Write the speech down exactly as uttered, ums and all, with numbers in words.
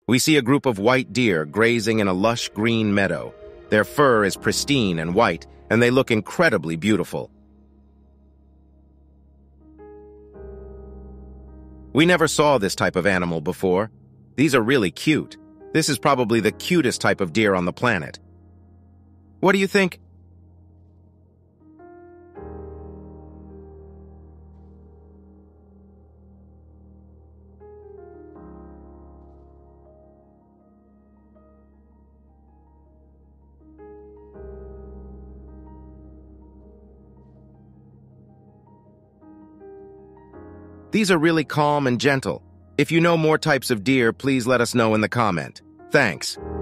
We see a group of white deer grazing in a lush green meadow. Their fur is pristine and white, and they look incredibly beautiful. We never saw this type of animal before. These are really cute. This is probably the cutest type of deer on the planet. What do you think? These are really calm and gentle. If you know more types of deer, please let us know in the comment. Thanks.